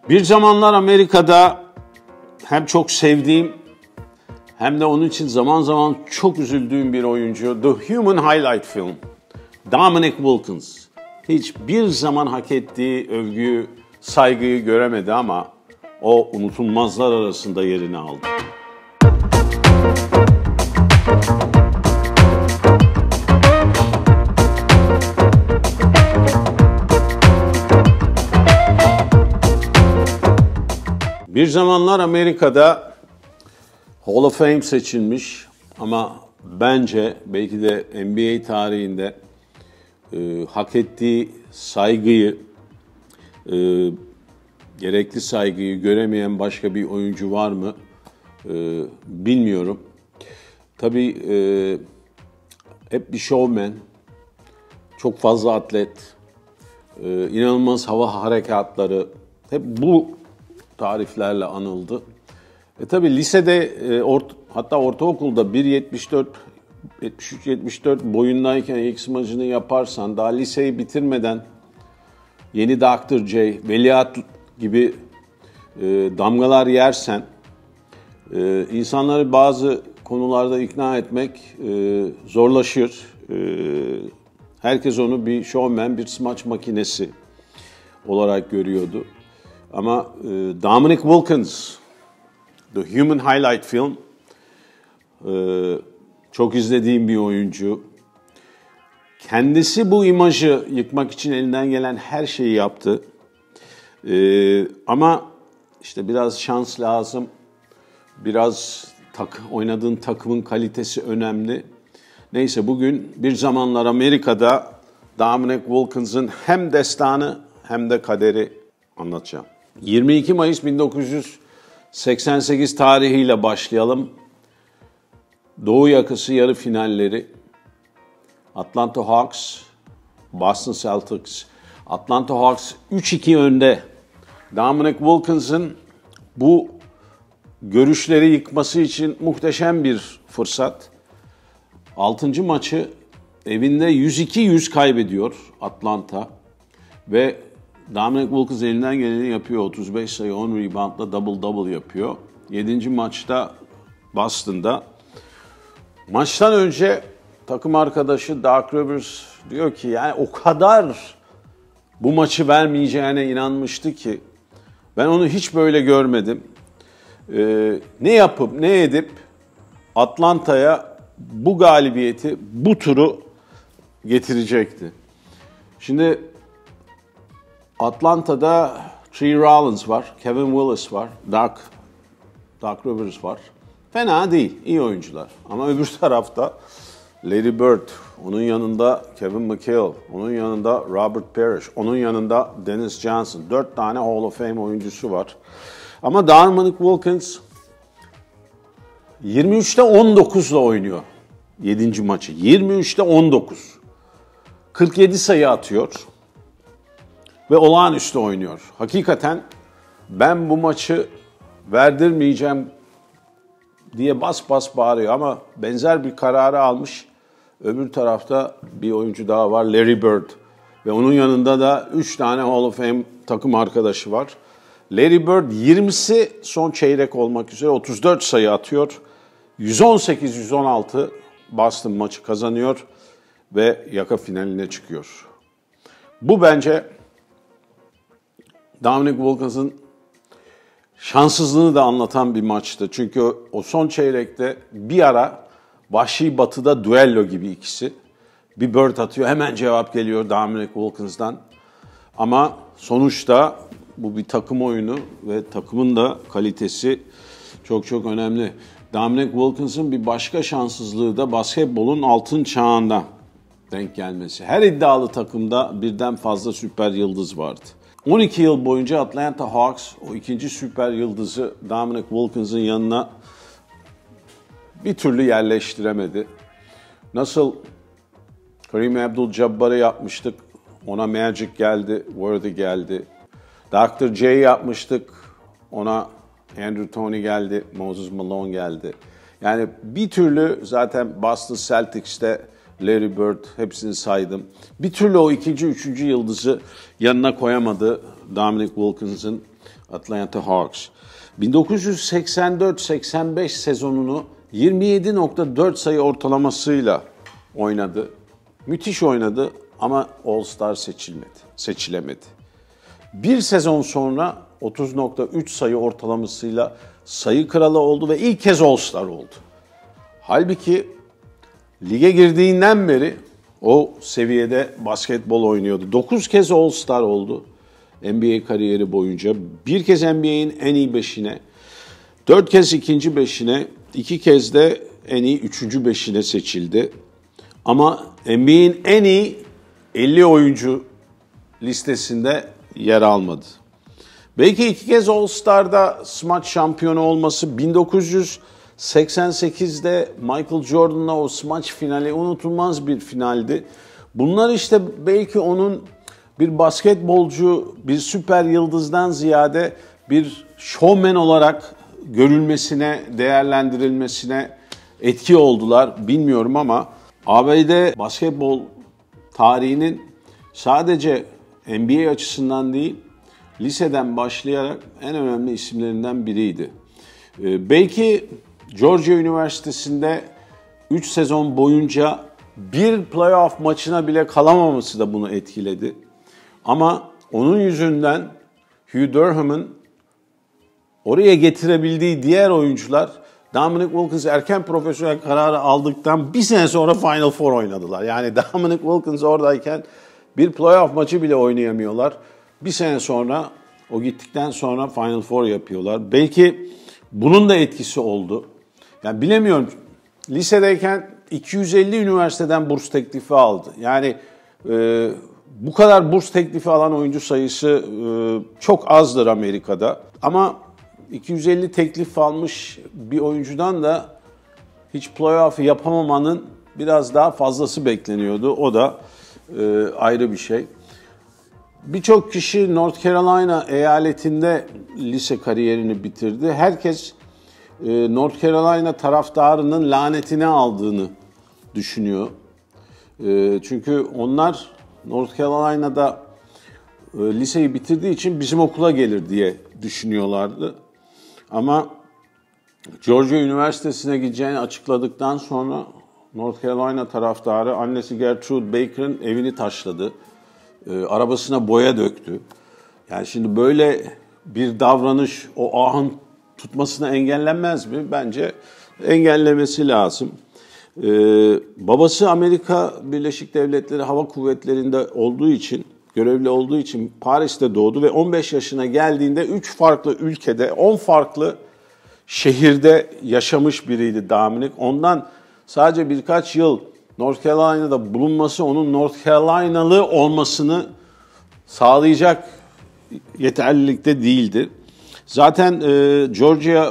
Bir zamanlar Amerika'da hem çok sevdiğim hem de onun için zaman zaman çok üzüldüğüm bir oyuncu. The Human Highlight Film. Dominic Wilkins. Hiçbir zaman hak ettiği övgüyü, saygıyı göremedi ama o unutulmazlar arasında yerini aldı. Bir zamanlar Amerika'da Hall of Fame seçilmiş ama bence belki de NBA tarihinde hak ettiği saygıyı, gerekli saygıyı göremeyen başka bir oyuncu var mı bilmiyorum. Tabii hep bir showman, çok fazla atlet, inanılmaz hava harekatları, hep bu tariflerle anıldı. Tabii lisede, hatta ortaokulda 73-74 boyundayken ilk smacını yaparsan, daha liseyi bitirmeden yeni Dr. J, Veliaht gibi damgalar yersen, insanları bazı konularda ikna etmek zorlaşır. Herkes onu bir showman, bir smaç makinesi olarak görüyordu. Ama Dominic Wilkins, The Human Highlight Film, çok izlediğim bir oyuncu. Kendisi bu imajı yıkmak için elinden gelen her şeyi yaptı. Ama işte biraz şans lazım, biraz oynadığın takımın kalitesi önemli. Neyse bugün bir zamanlar Amerika'da Dominic Wilkins'ın hem destanı hem de kaderi anlatacağım. 22 Mayıs 1988 tarihiyle başlayalım. Doğu yakası yarı finalleri. Atlanta Hawks, Boston Celtics. Atlanta Hawks 3-2 önde. Dominic Wilkins'ın bu görüşleri yıkması için muhteşem bir fırsat. 6. maçı evinde 102-100 kaybediyor Atlanta ve Dominic Wilkins elinden geleni yapıyor. 35 sayı, 10 reboundla double-double yapıyor. 7. maçta Boston'da. Maçtan önce takım arkadaşı Doc Rivers diyor ki yani o kadar bu maçı vermeyeceğine inanmıştı ki ben onu hiç böyle görmedim. Ne yapıp ne edip Atlanta'ya bu galibiyeti, bu turu getirecekti. Şimdi Atlanta'da Tree Rollins var, Kevin Willis var, Doc Rivers var. Fena değil, iyi oyuncular. Ama öbür tarafta Larry Bird, onun yanında Kevin McHale, onun yanında Robert Parrish, onun yanında Dennis Johnson. 4 tane Hall of Fame oyuncusu var. Ama Dominic Wilkins 23'te 19'la oynuyor 7. maçı. 23'te 19. 47 sayı atıyor ve olağanüstü oynuyor. Hakikaten ben bu maçı verdirmeyeceğim diye bas bas bağırıyor ama benzer bir kararı almış. Öbür tarafta bir oyuncu daha var, Larry Bird. Ve onun yanında da 3 tane Hall of Fame takım arkadaşı var. Larry Bird 20'si son çeyrek olmak üzere 34 sayı atıyor. 118-116 Boston maçı kazanıyor ve yaka finaline çıkıyor. Bu bence Dominic Wilkins'ın şanssızlığını da anlatan bir maçtı. Çünkü o son çeyrekte bir ara Vahşi Batı'da düello gibi ikisi. Bir Bird atıyor, hemen cevap geliyor Dominic Wilkins'dan. Ama sonuçta bu bir takım oyunu ve takımın da kalitesi çok çok önemli. Dominic Wilkins'ın bir başka şanssızlığı da basketbolun altın çağında denk gelmesi. Her iddialı takımda birden fazla süper yıldız vardı. 12 yıl boyunca Atlanta Hawks o ikinci süper yıldızı Dominic Wilkins'ın yanına bir türlü yerleştiremedi. Nasıl Kareem Abdul-Jabbar'ı yapmıştık, ona Magic geldi, Worthy geldi. Dr. J yapmıştık, ona Andrew Toney geldi, Moses Malone geldi. Yani bir türlü zaten Boston Celtics'te Larry Bird, hepsini saydım. Bir türlü o ikinci, üçüncü yıldızı yanına koyamadı Dominic Wilkins'ın. Atlanta Hawks. 1984-85 sezonunu 27.4 sayı ortalamasıyla oynadı. Müthiş oynadı ama All-Star seçilemedi. Bir sezon sonra 30.3 sayı ortalamasıyla sayı kralı oldu ve ilk kez All-Star oldu. Halbuki lige girdiğinden beri o seviyede basketbol oynuyordu. 9 kez All-Star oldu NBA kariyeri boyunca. Bir kez NBA'in en iyi beşine, 4 kez ikinci beşine, 2 kez de en iyi üçüncü beşine seçildi. Ama NBA'in en iyi 50 oyuncu listesinde yer almadı. Belki 2 kez All-Star'da smaç şampiyonu olması, 1988'de Michael Jordan'la o smaç finali unutulmaz bir finaldi. Bunlar işte belki onun bir basketbolcu, bir süper yıldızdan ziyade bir showman olarak görülmesine, değerlendirilmesine etki oldular. Bilmiyorum ama ABD basketbol tarihinin sadece NBA açısından değil, liseden başlayarak en önemli isimlerinden biriydi. Belki Georgia Üniversitesi'nde 3 sezon boyunca bir playoff maçına bile kalamaması da bunu etkiledi. Ama onun yüzünden Hugh Durham'ın oraya getirebildiği diğer oyuncular Dominique Wilkins erken profesyonel kararı aldıktan bir sene sonra Final Four oynadılar. Yani Dominique Wilkins oradayken bir playoff maçı bile oynayamıyorlar. Bir sene sonra, o gittikten sonra Final Four yapıyorlar. Belki bunun da etkisi oldu. Yani bilemiyorum. Lisedeyken 250 üniversiteden burs teklifi aldı. Yani bu kadar burs teklifi alan oyuncu sayısı çok azdır Amerika'da. Ama 250 teklif almış bir oyuncudan da hiç playoff yapamamanın biraz daha fazlası bekleniyordu. O da ayrı bir şey. Birçok kişi North Carolina eyaletinde lise kariyerini bitirdi. Herkes North Carolina taraftarının lanetini aldığını düşünüyor. Çünkü onlar North Carolina'da liseyi bitirdiği için bizim okula gelir diye düşünüyorlardı. Ama Georgia Üniversitesi'ne gideceğini açıkladıktan sonra North Carolina taraftarı annesi Gertrude Baker'ın evini taşladı. Arabasına boya döktü. Yani şimdi böyle bir davranış o ahın tutmasına engellenmez mi? Bence engellemesi lazım. Babası Amerika Birleşik Devletleri Hava Kuvvetleri'nde olduğu için, görevli olduğu için Paris'te doğdu ve 15 yaşına geldiğinde 3 farklı ülkede, 10 farklı şehirde yaşamış biriydi Dominic. Ondan sadece birkaç yıl North Carolina'da bulunması onun North Carolinalı olmasını sağlayacak yeterlilikte değildi. Zaten Georgia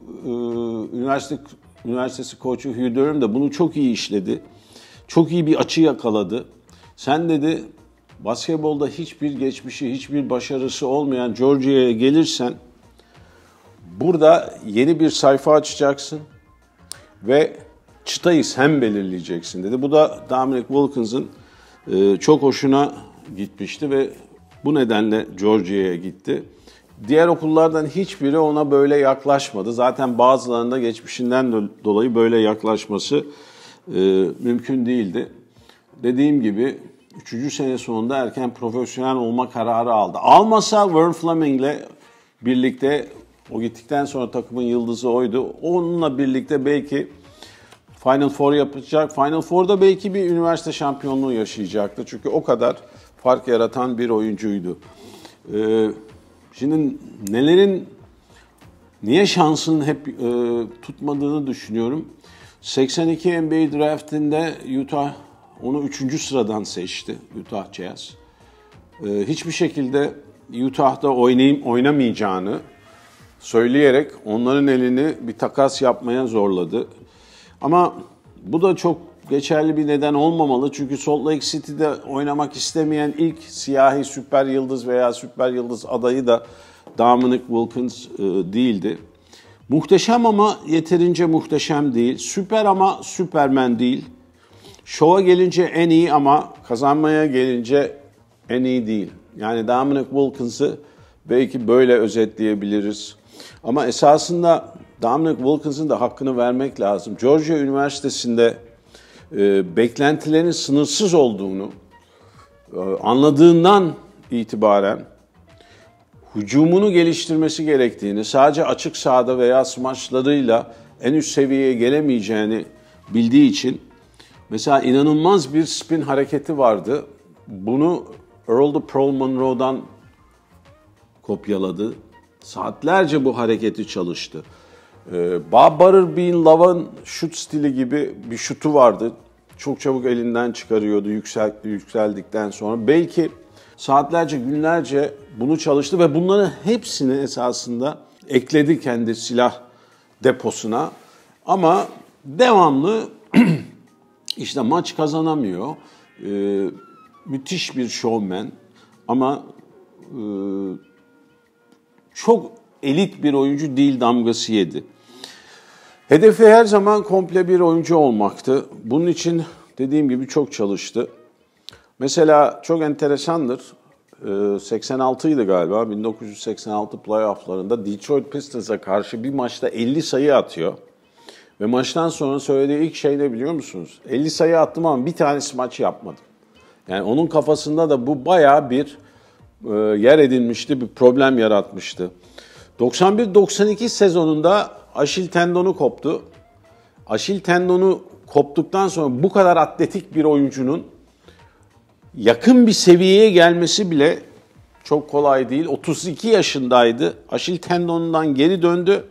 Üniversitesi koçu Hugh Durham da bunu çok iyi işledi. Çok iyi bir açı yakaladı. Sen dedi basketbolda hiçbir geçmişi, hiçbir başarısı olmayan Georgia'ya gelirsen burada yeni bir sayfa açacaksın ve çıtayı sen belirleyeceksin dedi. Bu da Dominique Wilkins'ın çok hoşuna gitmişti ve bu nedenle Georgia'ya gitti. Diğer okullardan hiçbiri ona böyle yaklaşmadı. Zaten bazılarında geçmişinden dolayı böyle yaklaşması mümkün değildi. Dediğim gibi 3. sene sonunda erken profesyonel olma kararı aldı. Almasa Vern Fleming'le birlikte, o gittikten sonra takımın yıldızı oydu. Onunla birlikte belki Final Four yapacak. Final Four'da belki bir üniversite şampiyonluğu yaşayacaktı. Çünkü o kadar fark yaratan bir oyuncuydu. Şimdi niye şansının hep tutmadığını düşünüyorum. 82 NBA draftinde Utah onu 3. sıradan seçti, Utah Jazz. Hiçbir şekilde Utah'da oynamayacağını söyleyerek onların elini bir takas yapmaya zorladı. Ama bu da çok geçerli bir neden olmamalı. Çünkü Salt Lake City'de oynamak istemeyen ilk siyahi süper yıldız veya süper yıldız adayı da Dominique Wilkins değildi. Muhteşem ama yeterince muhteşem değil. Süper ama Süperman değil. Şova gelince en iyi ama kazanmaya gelince en iyi değil. Yani Dominique Wilkins'ı Belki böyle özetleyebiliriz. Ama esasında Dominic Wilkins'in de hakkını vermek lazım. Georgia Üniversitesi'nde beklentilerin sınırsız olduğunu anladığından itibaren hücumunu geliştirmesi gerektiğini, sadece açık sahada veya smaçlarıyla en üst seviyeye gelemeyeceğini bildiği için mesela inanılmaz bir spin hareketi vardı. Bunu Earl the Pearl Monroe'dan kopyaladı. Saatlerce bu hareketi çalıştı. Bob Butterbean Love'ın şut stili gibi bir şutu vardı. Çok çabuk elinden çıkarıyordu yükseldikten sonra. Belki saatlerce, günlerce bunu çalıştı ve bunların hepsini esasında ekledi kendi silah deposuna. Ama devamlı işte maç kazanamıyor. Müthiş bir showman ama çok elit bir oyuncu değil damgası yedi. Hedefi her zaman komple bir oyuncu olmaktı. Bunun için dediğim gibi çok çalıştı. Mesela çok enteresandır. 86'ydı galiba. 1986 playofflarında Detroit Pistons'a karşı bir maçta 50 sayı atıyor. Ve maçtan sonra söylediği ilk şey ne biliyor musunuz? 50 sayı attım ama bir tanesi maç yapmadım. Yani onun kafasında da bu bayağı bir yer edinmişti, bir problem yaratmıştı. 91-92 sezonunda Aşil tendonu koptu. Aşil tendonu koptuktan sonra bu kadar atletik bir oyuncunun yakın bir seviyeye gelmesi bile çok kolay değil. 32 yaşındaydı. Aşil tendonundan geri döndü.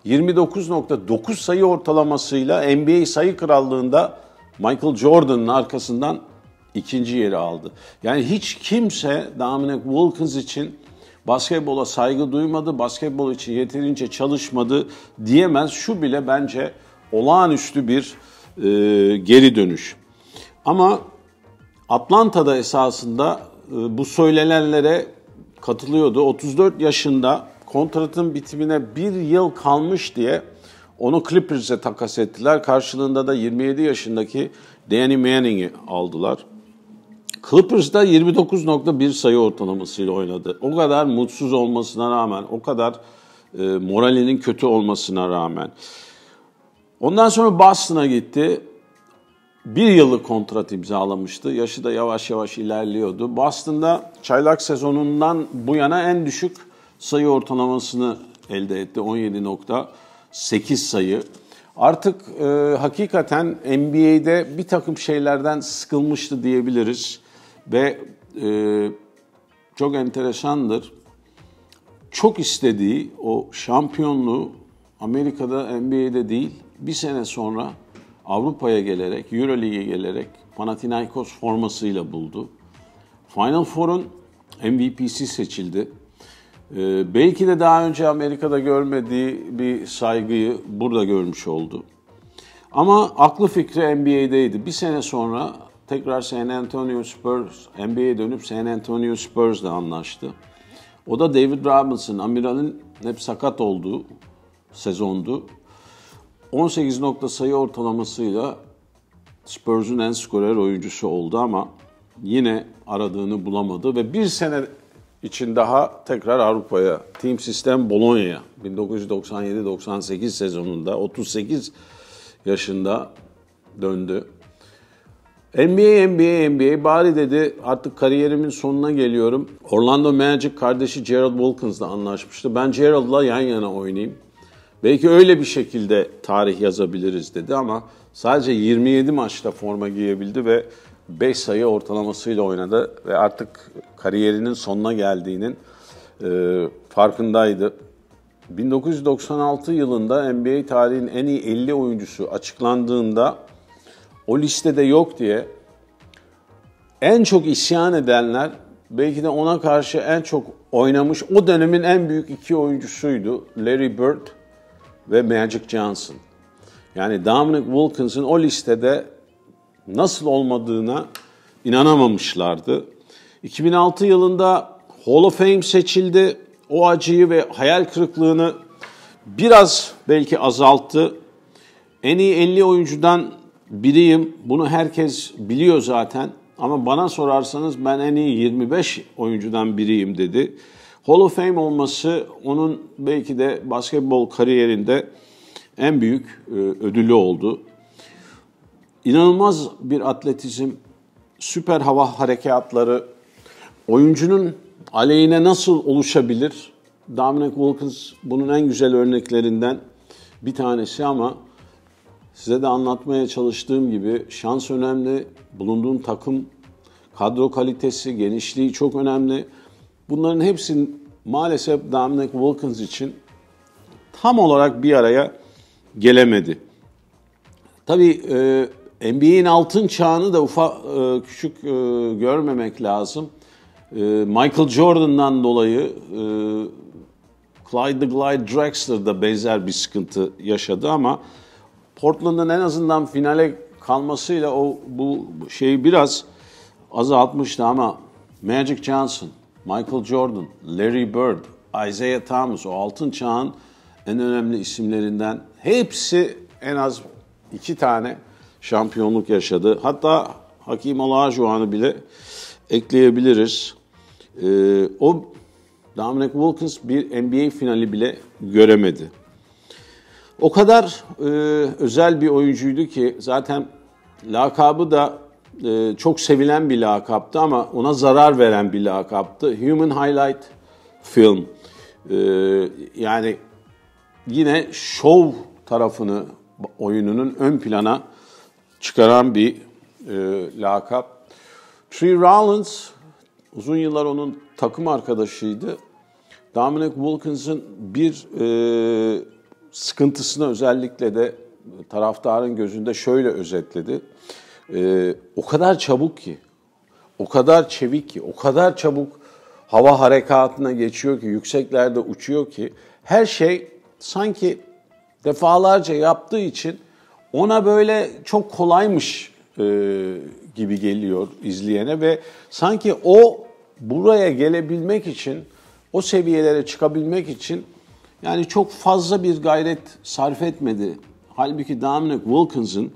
29.9 sayı ortalamasıyla NBA sayı krallığında Michael Jordan'ın arkasından ikinci yeri aldı. Yani hiç kimse Dominic Wilkins için basketbola saygı duymadı, basketbol için yeterince çalışmadı diyemez. Şu bile bence olağanüstü bir geri dönüş. Ama Atlanta'da esasında bu söylenenlere katılıyordu. 34 yaşında kontratın bitimine bir yıl kalmış diye onu Clippers'e takas ettiler. Karşılığında da 27 yaşındaki Danny Manning'i aldılar. Clippers'da 29.1 sayı ortalamasıyla oynadı. O kadar mutsuz olmasına rağmen, o kadar moralinin kötü olmasına rağmen. Ondan sonra Boston'a gitti. Bir yıllık kontrat imzalamıştı. Yaşı da yavaş yavaş ilerliyordu. Boston'da çaylak sezonundan bu yana en düşük sayı ortalamasını elde etti. 17.8 sayı. Artık hakikaten NBA'de bir takım şeylerden sıkılmıştı diyebiliriz. Ve çok enteresandır. Çok istediği o şampiyonluğu Amerika'da NBA'de değil, bir sene sonra Avrupa'ya gelerek, Euroleague'e gelerek Panathinaikos formasıyla buldu. Final Four'un MVP'si seçildi. Belki de daha önce Amerika'da görmediği bir saygıyı burada görmüş oldu. Ama aklı fikri NBA'deydi. Bir sene sonra tekrar San Antonio Spurs, NBA'ye dönüp San Antonio Spurs'la anlaştı. O da David Robinson, Amiral'in hep sakat olduğu sezondu. 18 nokta sayı ortalamasıyla Spurs'un en skorer oyuncusu oldu ama yine aradığını bulamadı ve bir sene için daha tekrar Avrupa'ya, Team System Bologna'ya 1997-98 sezonunda 38 yaşında döndü. NBA bari dedi artık kariyerimin sonuna geliyorum. Orlando Magic kardeşi Gerald Wilkins'la anlaşmıştı. Ben Gerald'la yan yana oynayayım. Belki öyle bir şekilde tarih yazabiliriz dedi ama sadece 27 maçta forma giyebildi ve 5 sayı ortalamasıyla oynadı ve artık kariyerinin sonuna geldiğinin farkındaydı. 1996 yılında NBA tarihinin en iyi 50 oyuncusu açıklandığında o listede yok diye en çok isyan edenler belki de ona karşı en çok oynamış o dönemin en büyük iki oyuncusuydu. Larry Bird ve Magic Johnson. Yani Dominic Wilkins'in o listede nasıl olmadığına inanamamışlardı. 2006 yılında Hall of Fame seçildi. O acıyı ve hayal kırıklığını biraz belki azalttı. En iyi 50 oyuncudan biriyim. Bunu herkes biliyor zaten. Ama bana sorarsanız ben en iyi 25 oyuncudan biriyim dedi. Hall of Fame olması onun belki de basketbol kariyerinde en büyük ödülü oldu. İnanılmaz bir atletizm, süper hava harekatları, oyuncunun aleyhine nasıl oluşabilir? Dominique Wilkins bunun en güzel örneklerinden bir tanesi ama size de anlatmaya çalıştığım gibi şans önemli, bulunduğun takım, kadro kalitesi, genişliği çok önemli. Bunların hepsi maalesef Dominique Wilkins için tam olarak bir araya gelemedi. Tabii NBA'in altın çağını da küçük görmemek lazım. Michael Jordan'dan dolayı Clyde the Glide Drexler da benzer bir sıkıntı yaşadı ama Portland'ın en azından finale kalmasıyla bu şeyi biraz azaltmıştı ama Magic Johnson, Michael Jordan, Larry Bird, Isaiah Thomas o altın çağın en önemli isimlerinden hepsi en az 2 tane şampiyonluk yaşadı. Hatta Hakeem Olajuwon'u bile ekleyebiliriz. O Dominique Wilkins bir NBA finali bile göremedi. O kadar özel bir oyuncuydu ki zaten lakabı da çok sevilen bir lakaptı ama ona zarar veren bir lakaptı. Human Highlight Film. Yani yine şov tarafını oyununun ön plana çıkaran bir lakap. Tree Rollins uzun yıllar onun takım arkadaşıydı. Dominique Wilkins'in bir sıkıntısını özellikle de taraftarın gözünde şöyle özetledi. O kadar çabuk ki, o kadar çevik ki, o kadar çabuk hava harekatına geçiyor ki, yükseklerde uçuyor ki her şey sanki defalarca yaptığı için ona böyle çok kolaymış gibi geliyor izleyene ve sanki o buraya gelebilmek için, o seviyelere çıkabilmek için yani çok fazla bir gayret sarf etmedi. Halbuki Dominique Wilkins'in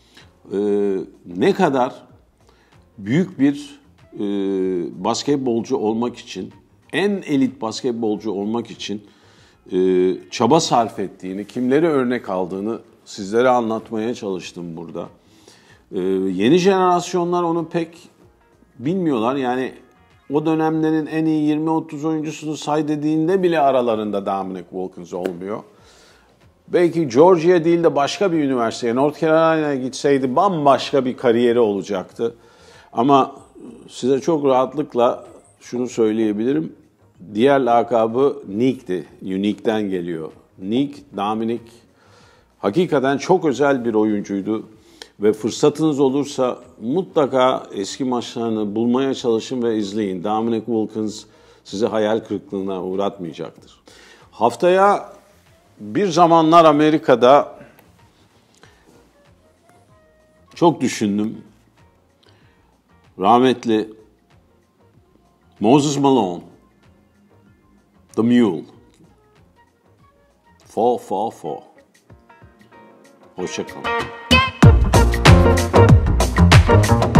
ne kadar büyük bir basketbolcu olmak için, en elit basketbolcu olmak için çaba sarf ettiğini, kimleri örnek aldığını sizlere anlatmaya çalıştım burada. Yeni jenerasyonlar onu pek bilmiyorlar. Yani o dönemlerin en iyi 20-30 oyuncusunu say dediğinde bile aralarında Dominique Wilkins olmuyor. Belki Georgia değil de başka bir üniversiteye, North Carolina'ya gitseydi bambaşka bir kariyeri olacaktı. Ama size çok rahatlıkla şunu söyleyebilirim. Diğer lakabı Nick'ti. Unique'den geliyor. Nick, Dominic hakikaten çok özel bir oyuncuydu. Ve fırsatınız olursa mutlaka eski maçlarını bulmaya çalışın ve izleyin. Dominique Wilkins sizi hayal kırıklığına uğratmayacaktır. Haftaya bir zamanlar Amerika'da çok düşündüm. Rahmetli Moses Malone, The Mule, Fall, Fall, Fall. Hoşça kalın.